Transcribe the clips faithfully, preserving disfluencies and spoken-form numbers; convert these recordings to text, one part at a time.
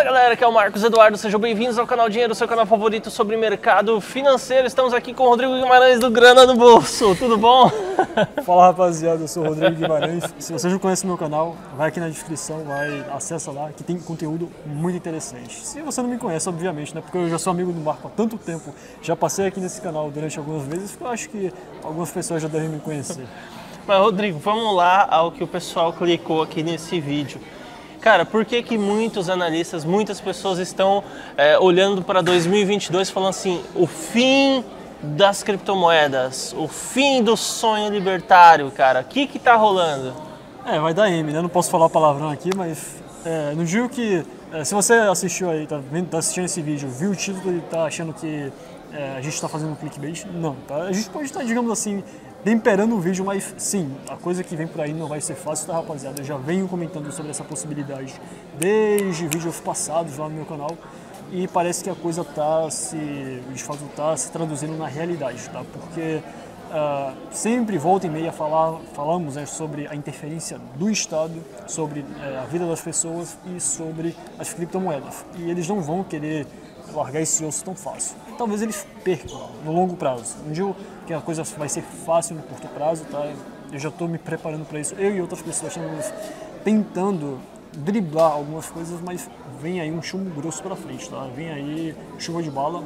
Fala galera, aqui é o Marcos Eduardo, sejam bem-vindos ao canal Dinheiro, seu canal favorito sobre mercado financeiro. Estamos aqui com o Rodrigo Guimarães do Grana no Bolso, tudo bom? Fala rapaziada, eu sou o Rodrigo Guimarães. Se vocês não conhecem o meu canal, vai aqui na descrição, vai, acessa lá, que tem conteúdo muito interessante. Se você não me conhece, obviamente, né, porque eu já sou amigo do Marco há tanto tempo, já passei aqui nesse canal durante algumas vezes, eu acho que algumas pessoas já devem me conhecer. Mas Rodrigo, vamos lá ao que o pessoal clicou aqui nesse vídeo. Cara, por que que muitos analistas, muitas pessoas estão é, olhando para dois mil e vinte e dois falando assim, o fim das criptomoedas, o fim do sonho libertário, cara? O que que tá rolando? É, vai dar M, né? Não posso falar palavrão aqui, mas é, não digo que... É, se você assistiu aí, tá, vendo, tá assistindo esse vídeo, viu o título e tá achando que é, a gente tá fazendo um clickbait, não, tá? A gente pode estar, digamos assim, temperando o vídeo, mas sim, a coisa que vem por aí não vai ser fácil, tá, rapaziada? Eu já venho comentando sobre essa possibilidade desde vídeos passados lá no meu canal e parece que a coisa tá se, de fato, tá se traduzindo na realidade, tá? Porque uh, sempre, volta e meia, falar, falamos né, sobre a interferência do Estado, sobre uh, a vida das pessoas e sobre as criptomoedas. E eles não vão querer largar esse osso tão fácil. Talvez eles percam no longo prazo. Não digo que a coisa vai ser fácil no curto prazo, tá? Eu já estou me preparando para isso. Eu e outras pessoas estamos tentando driblar algumas coisas, mas vem aí um chumbo grosso para frente, tá? Vem aí chuva de bala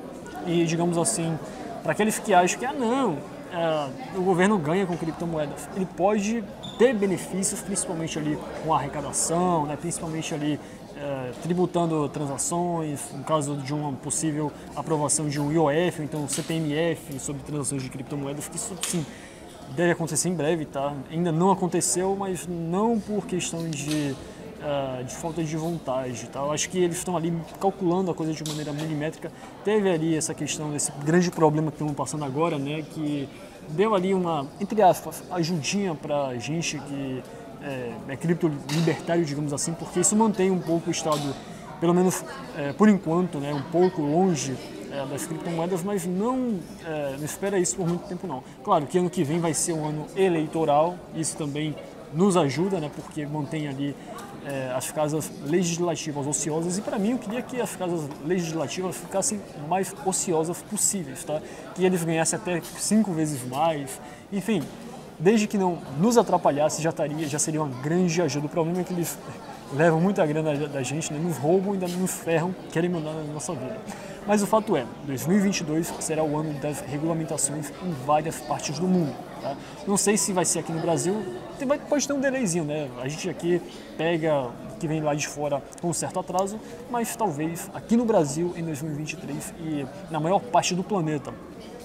e, digamos assim, para aqueles que acham que, ah, não, é, o governo ganha com criptomoedas, ele pode ter benefícios, principalmente ali com a arrecadação, né? Principalmente ali É, tributando transações, no caso de uma possível aprovação de um I O F, ou então C P M F sobre transações de criptomoedas, que isso sim deve acontecer em breve, tá? Ainda não aconteceu, mas não por questão de, uh, de falta de vontade, tá? Eu acho que eles estão ali calculando a coisa de maneira milimétrica. Teve ali essa questão desse grande problema que estamos passando agora, né? Que deu ali uma, entre aspas, ajudinha pra gente que É, é cripto libertário, digamos assim, porque isso mantém um pouco o Estado, pelo menos é, por enquanto, né, um pouco longe é, das criptomoedas, mas não, é, não espera isso por muito tempo não. Claro que ano que vem vai ser um ano eleitoral, isso também nos ajuda, né, porque mantém ali é, as casas legislativas ociosas, e para mim eu queria que as casas legislativas ficassem mais ociosas possíveis, tá? Que eles ganhassem até cinco vezes mais, enfim. Desde que não nos atrapalhasse, já, taria, já seria uma grande ajuda. O problema é que eles levam muita grana da gente, né? Nos roubam e ainda nos ferram, querem mandar na nossa vida. Mas o fato é, dois mil e vinte e dois será o ano das regulamentações em várias partes do mundo. Tá? Não sei se vai ser aqui no Brasil, pode ter um delayzinho, né? A gente aqui pega que vem lá de fora com um certo atraso, mas talvez aqui no Brasil em dois mil e vinte e três e na maior parte do planeta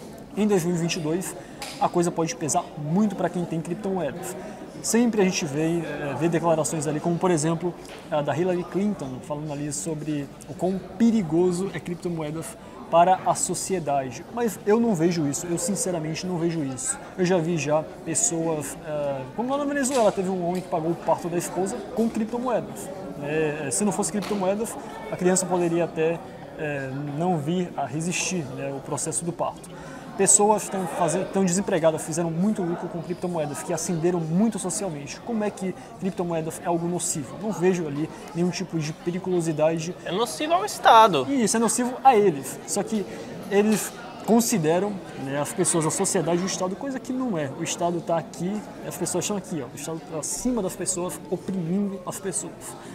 em dois mil e vinte e dois, a coisa pode pesar muito para quem tem criptomoedas. Sempre a gente vê, é, vê declarações ali, como por exemplo a da Hillary Clinton, falando ali sobre o quão perigoso é criptomoedas para a sociedade. Mas eu não vejo isso, eu sinceramente não vejo isso. Eu já vi já pessoas, é, como lá na Venezuela, teve um homem que pagou o parto da esposa com criptomoedas. É, se não fosse criptomoedas, a criança poderia até é, não vir a resistir, né, o processo do parto. Pessoas estão, fazendo, estão desempregadas, fizeram muito lucro com criptomoedas, que ascenderam muito socialmente. Como é que criptomoedas é algo nocivo? Não vejo ali nenhum tipo de periculosidade. É nocivo ao Estado. E isso é nocivo a eles. Só que eles consideram, né, as pessoas, a sociedade e o Estado, coisa que não é. O Estado está aqui, as pessoas estão aqui. Ó. O Estado está acima das pessoas, oprimindo as pessoas.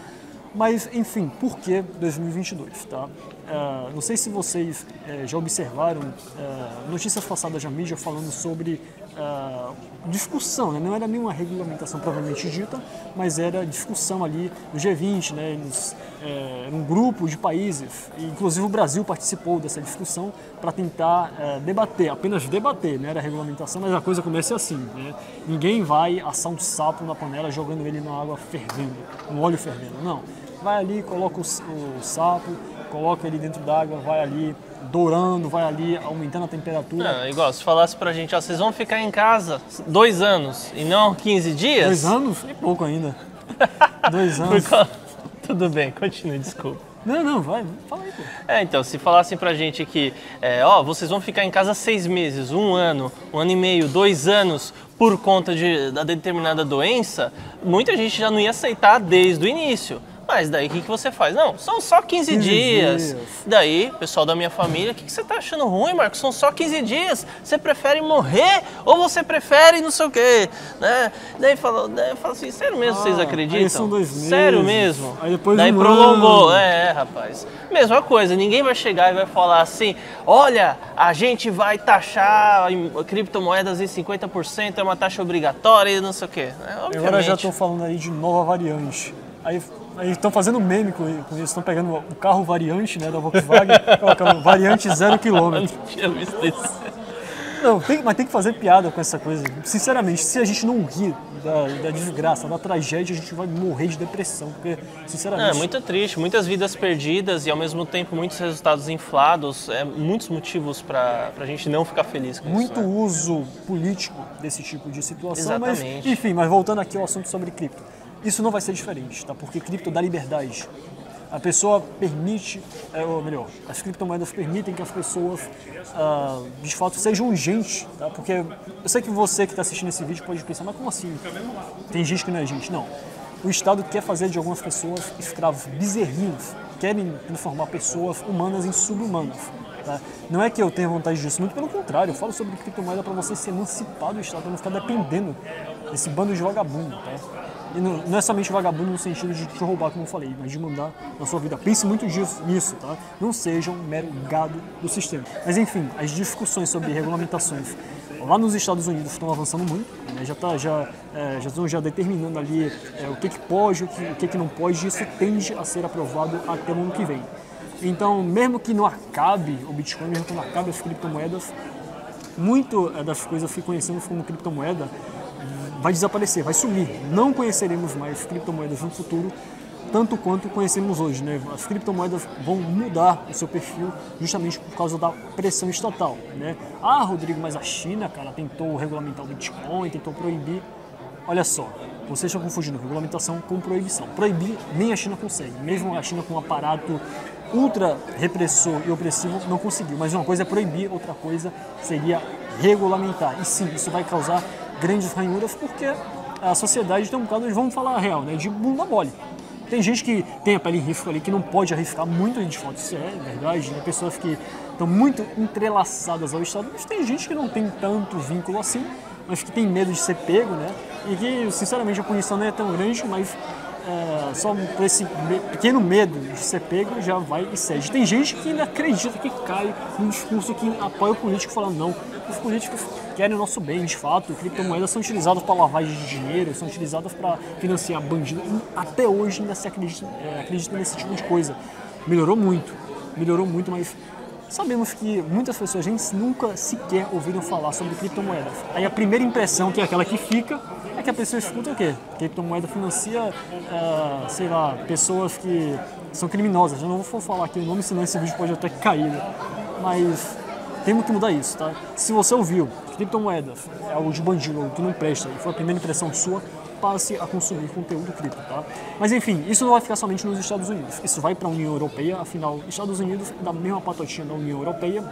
Mas, enfim, por que dois mil e vinte e dois, tá? Uh, não sei se vocês uh, já observaram uh, notícias passadas na mídia falando sobre uh, discussão, né? Não era nenhuma regulamentação propriamente dita, mas era discussão ali do G vinte, né? Nos, uh, um grupo de países, e inclusive o Brasil participou dessa discussão para tentar uh, debater, apenas debater, né? Era a regulamentação, mas a coisa começa assim, né? Ninguém vai assar um sapo na panela jogando ele na água fervendo, no óleo fervendo, não. Vai ali, coloca o, o sapo, coloca ele dentro d'água, vai ali dourando, vai ali aumentando a temperatura. Não, igual, se falasse pra gente, ó, vocês vão ficar em casa dois anos e não quinze dias? Dois anos? E pouco ainda. Dois anos. Tudo bem, continue, desculpa. Não, não, vai, fala aí, pô. É, então, se falassem pra gente que, é, ó, vocês vão ficar em casa seis meses, um ano, um ano e meio, dois anos, por conta de, da determinada doença, muita gente já não ia aceitar desde o início. Mas daí o que, que você faz? Não, são só quinze, quinze dias. dias. Daí, pessoal da minha família, o que, que você tá achando ruim, Marcos? São só quinze dias. Você prefere morrer ou você prefere não sei o quê? Né? Daí fala, daí fala assim, sério mesmo, Ah, vocês acreditam? aí são dois meses. Sério mesmo? Aí depois daí um prolongou. ano. É, é, rapaz. Mesma coisa, ninguém vai chegar e vai falar assim, olha, a gente vai taxar criptomoedas em cinquenta por cento, é uma taxa obrigatória e não sei o quê. É, obviamente. Agora já estão falando aí de nova variante. Aí estão fazendo meme com isso, estão pegando o carro variante, né, da Volkswagen, colocando variante zero quilômetro. Eu tinha visto isso. Não, tem, mas tem que fazer piada com essa coisa. Sinceramente, se a gente não rir da, da desgraça, da tragédia, a gente vai morrer de depressão. Porque, sinceramente... É muito triste, muitas vidas perdidas e ao mesmo tempo muitos resultados inflados, é, muitos motivos para a gente não ficar feliz com muito isso. Muito né? uso político desse tipo de situação. Exatamente. Mas, enfim, mas voltando aqui ao assunto sobre cripto. Isso não vai ser diferente, tá? Porque cripto dá liberdade. A pessoa permite, é, ou melhor, as criptomoedas permitem que as pessoas, ah, de fato, sejam gente, tá? Porque eu sei que você que está assistindo esse vídeo pode pensar, mas como assim? Tem gente que não é gente. Não. O Estado quer fazer de algumas pessoas escravos bezerrinhos, querem transformar pessoas humanas em sub-humanas. Tá? Não é que eu tenha vontade disso, muito pelo contrário, eu falo sobre criptomoeda para você se emancipar do Estado, para não ficar dependendo desse bando de vagabundo. Tá? E não, não é somente vagabundo no sentido de te roubar, como eu falei, mas de mandar na sua vida. Pense muito disso, nisso, tá? Não seja um mero gado do sistema. Mas enfim, as discussões sobre regulamentações lá nos Estados Unidos estão avançando muito, né? já, tá, já, é, já estão já determinando ali é, o que, que pode, o que, o que, que não pode, e isso tende a ser aprovado até o ano que vem. Então, mesmo que não acabe o Bitcoin, mesmo que não acabe as criptomoedas, muito é, das coisas que conhecemos como criptomoeda vai desaparecer, vai sumir. Não conheceremos mais criptomoedas no futuro, tanto quanto conhecemos hoje, né? As criptomoedas vão mudar o seu perfil justamente por causa da pressão estatal, né? Ah, Rodrigo, mas a China, cara, tentou regulamentar o Bitcoin, tentou proibir. Olha só, vocês estão confundindo regulamentação com proibição. Proibir nem a China consegue, mesmo a China com um aparato ultra repressor e opressivo não conseguiu. Mas uma coisa é proibir, outra coisa seria regulamentar. E sim, isso vai causar grandes ranhuras, porque a sociedade tem um bocado de, vamos falar a real, né, de bunda mole. Tem gente que tem a pele em risco ali, que não pode arriscar muito de fato, isso é verdade, né? Pessoas que estão muito entrelaçadas ao Estado, mas tem gente que não tem tanto vínculo assim, mas que tem medo de ser pego, né? E que, sinceramente, a punição não é tão grande, mas é, só por esse pequeno medo de ser pego já vai e cede. Tem gente que ainda acredita que cai num discurso que apoia o político falando não, os políticos querem o nosso bem, de fato, criptomoedas são utilizadas para lavagem de dinheiro, são utilizadas para financiar bandido, e até hoje ainda se acredita, é, acredita nesse tipo de coisa. Melhorou muito, melhorou muito, mas sabemos que muitas pessoas, a gente nunca sequer ouviram falar sobre criptomoedas. Aí a primeira impressão, que é aquela que fica, é que a pessoa escuta o quê? Criptomoeda financia, uh, sei lá, pessoas que são criminosas. Eu não vou falar aqui o nome, senão esse vídeo pode até cair, né? Mas temos que mudar isso, tá? Se você ouviu que criptomoedas é algo de bandido, algo que não presta, e foi a primeira impressão sua, passe a consumir conteúdo cripto, tá? Mas enfim, isso não vai ficar somente nos Estados Unidos. Isso vai para a União Europeia, afinal, Estados Unidos é da mesma patotinha da União Europeia,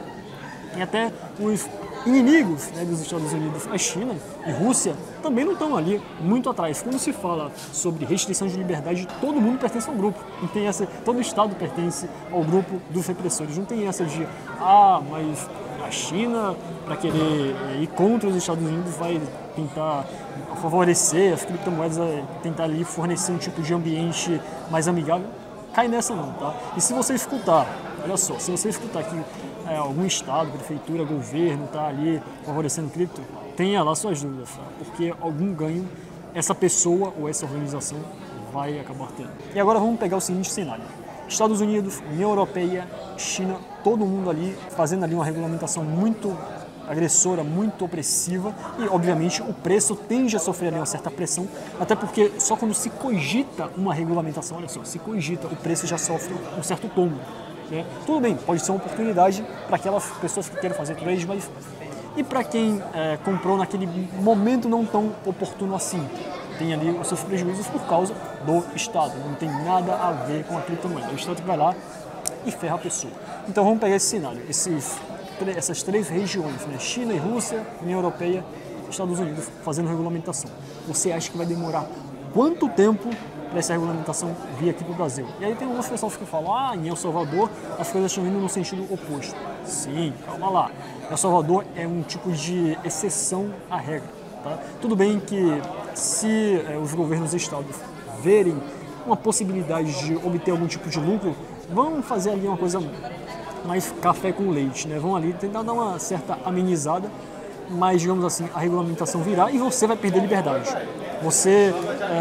e até os inimigos, né, dos Estados Unidos, a China e Rússia, também não estão ali muito atrás. Quando se fala sobre restrição de liberdade, todo mundo pertence ao grupo. Não tem essa, todo Estado pertence ao grupo dos repressores. Não tem essa de, ah, mas a China, para querer ir contra os Estados Unidos, vai tentar favorecer as criptomoedas, tentar ali fornecer um tipo de ambiente mais amigável. Cai nessa não, tá? E se você escutar, olha só, se você escutar que é, algum estado, prefeitura, governo está ali favorecendo cripto, tenha lá suas dúvidas, tá? Porque algum ganho essa pessoa ou essa organização vai acabar tendo. E agora vamos pegar o seguinte cenário. Estados Unidos, União Europeia, China, todo mundo ali fazendo ali uma regulamentação muito agressora, muito opressiva, e obviamente o preço tende a sofrer ali uma certa pressão, até porque só quando se cogita uma regulamentação, olha só, se cogita, o preço já sofre um certo tombo. Né? Tudo bem, pode ser uma oportunidade para aquelas pessoas que querem fazer trade, mas e para quem é, comprou naquele momento não tão oportuno assim? Tem ali os seus prejuízos por causa do Estado, não tem nada a ver com a criptomoeda. O Estado vai lá e ferra a pessoa. Então vamos pegar esse cenário, esses, essas três regiões, né? China e Rússia, União Europeia, Estados Unidos, fazendo regulamentação. Você acha que vai demorar quanto tempo para essa regulamentação vir aqui para o Brasil. E aí tem algumas pessoas que falam, ah, em El Salvador as coisas estão indo no sentido oposto. Sim, calma lá. El Salvador é um tipo de exceção à regra. Tá? Tudo bem que se é, os governos dos estados verem uma possibilidade de obter algum tipo de lucro, vão fazer ali uma coisa mais café com leite, né? Vão ali tentar dar uma certa amenizada, mas, digamos assim, a regulamentação virá e você vai perder liberdade. Você,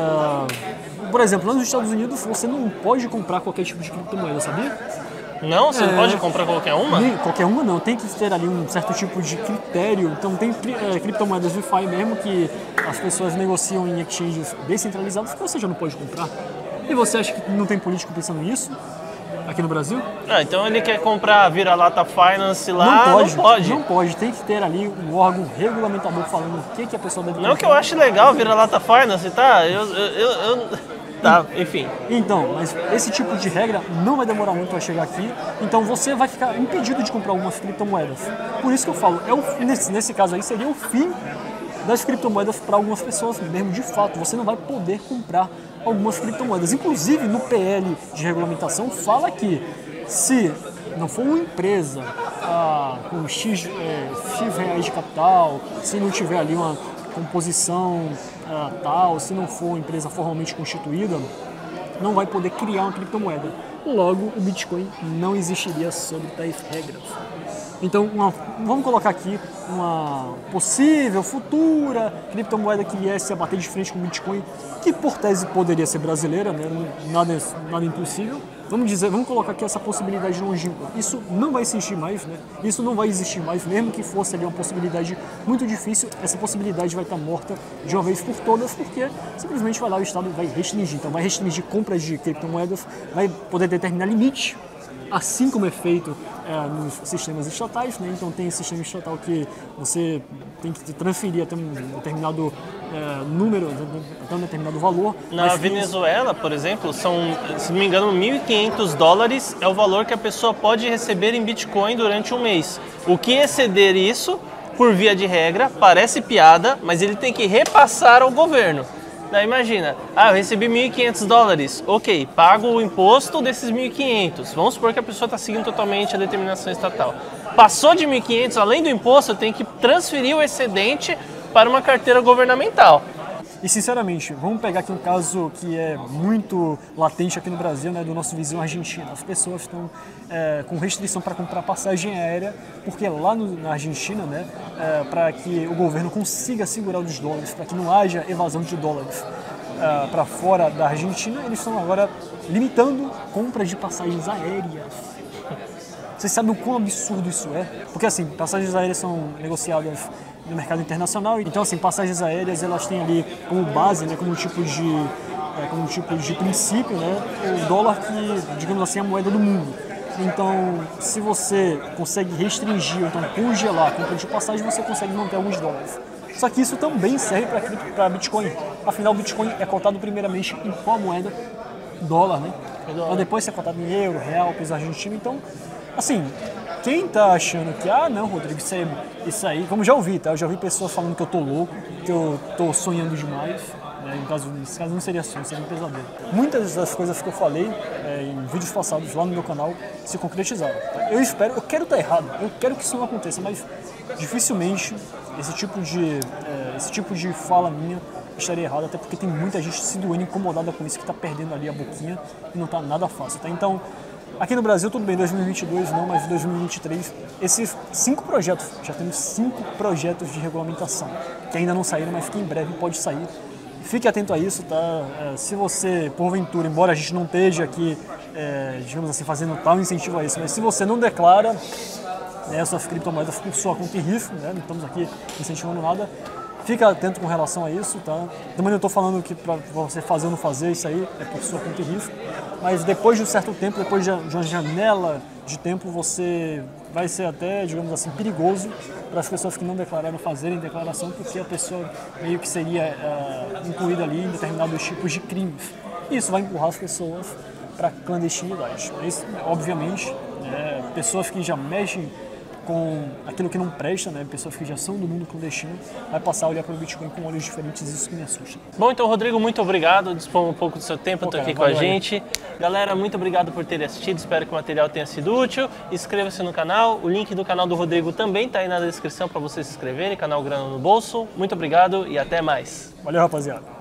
é, por exemplo, lá nos Estados Unidos, você não pode comprar qualquer tipo de criptomoeda, sabia? Não? Você É, não pode comprar qualquer uma? Nem, qualquer uma não, tem que ter ali um certo tipo de critério. Então tem é, criptomoedas DeFi mesmo que as pessoas negociam em exchanges descentralizados que você já não pode comprar. E você acha que não tem político pensando nisso aqui no Brasil? Ah, então ele quer comprar a Vira-Lata Finance lá, não pode, não pode. Não pode, tem que ter ali um órgão regulamentador falando o que, que a pessoa deve Não que eu ache legal Vira-Lata Finance, tá? Eu, eu, eu, eu... Tá, enfim. Então, mas esse tipo de regra não vai demorar muito a chegar aqui, então você vai ficar impedido de comprar algumas criptomoedas. Por isso que eu falo, é o, nesse, nesse caso aí seria o fim das criptomoedas para algumas pessoas mesmo, de fato. Você não vai poder comprar algumas criptomoedas. Inclusive, no P L de regulamentação fala que se não for uma empresa ah, com X, é, X reais de capital, se não tiver ali uma composição ah, tal, se não for uma empresa formalmente constituída, não vai poder criar uma criptomoeda. Logo, o Bitcoin não existiria sob tais regras. Então, uma, vamos colocar aqui uma possível, futura criptomoeda que viesse a bater de frente com o Bitcoin, que por tese poderia ser brasileira, né? nada, nada impossível. Vamos dizer, vamos colocar aqui essa possibilidade longínqua. Isso não vai existir mais, né? Isso não vai existir mais, mesmo que fosse ali uma possibilidade muito difícil, essa possibilidade vai estar morta de uma vez por todas, porque simplesmente vai lá o Estado vai restringir. Então vai restringir compras de criptomoedas, vai poder determinar limite, assim como é feito é, nos sistemas estatais, né? Então tem sistema estatal que você tem que transferir até um determinado é, número, até um determinado valor. Na Venezuela, por exemplo, são, se não me engano, mil e quinhentos dólares é o valor que a pessoa pode receber em Bitcoin durante um mês. O que exceder isso, por via de regra, parece piada, mas ele tem que repassar ao governo. Daí imagina, ah, eu recebi mil e quinhentos dólares, ok, pago o imposto desses mil e quinhentos. Vamos supor que a pessoa está seguindo totalmente a determinação estatal. Passou de mil e quinhentos, além do imposto, eu tenho que transferir o excedente para uma carteira governamental. E sinceramente, vamos pegar aqui um caso que é muito latente aqui no Brasil, né, do nosso vizinho argentino. As pessoas estão é, com restrição para comprar passagem aérea, porque lá no, na Argentina, né, é, para que o governo consiga segurar os dólares, para que não haja evasão de dólares é, para fora da Argentina, eles estão agora limitando compras de passagens aéreas. Vocês sabem o quão absurdo isso é? Porque assim, passagens aéreas são negociadas no mercado internacional, então assim, passagens aéreas elas têm ali como base, né, como tipo de, é, como tipo de princípio, né, o dólar que, digamos assim, é a moeda do mundo. Então, se você consegue restringir, ou então congelar a compra de passagem, você consegue manter alguns dólares. Só que isso também serve para Bitcoin. Afinal, o Bitcoin é cotado primeiramente em qual moeda? Dólar, né? Então, depois é cotado em euro, real, peso argentino. Então, assim, quem tá achando que, ah, não, Rodrigo, isso aí, isso aí, como já ouvi, tá? Eu já ouvi pessoas falando que eu tô louco, que eu tô sonhando demais. Né? Em caso, nesse caso não seria sonho, seria um pesadelo. Muitas das coisas que eu falei é, em vídeos passados lá no meu canal se concretizaram. Tá? Eu espero, eu quero estar errado, eu quero que isso não aconteça, mas dificilmente esse tipo de, é, esse tipo de fala minha estaria errado, até porque tem muita gente se doendo, incomodada com isso, que tá perdendo ali a boquinha e não tá nada fácil, tá? Então, aqui no Brasil, tudo bem, dois mil e vinte e dois não, mas dois mil e vinte e três, esses cinco projetos, já temos cinco projetos de regulamentação, que ainda não saíram, mas que em breve pode sair. Fique atento a isso, tá? É, se você, porventura, embora a gente não esteja aqui, é, digamos assim, fazendo tal incentivo a isso, mas se você não declara né, suas criptomoedas por sua conta e risco, né, não estamos aqui incentivando nada, fica atento com relação a isso, tá? Também não estou falando que para você fazer ou não fazer isso aí é por sua conta e risco, mas depois de um certo tempo, depois de uma janela de tempo, você vai ser até, digamos assim, perigoso para as pessoas que não declararam fazerem declaração, porque a pessoa meio que seria uh, incluída ali em determinados tipos de crimes. E isso vai empurrar as pessoas para a clandestinidade. Isso, obviamente, né, pessoas que já mexem com aquilo que não presta, né? Pessoas que já são do mundo clandestino, vai passar a olhar para o Bitcoin com olhos diferentes, isso que me assusta. Bom, então, Rodrigo, muito obrigado, dispor um pouco do seu tempo, estou aqui com a gente. Aí. Galera, muito obrigado por terem assistido, espero que o material tenha sido útil. Inscreva-se no canal, o link do canal do Rodrigo também está aí na descrição para vocês se inscreverem, canal Grana no Bolso. Muito obrigado e até mais. Valeu, rapaziada.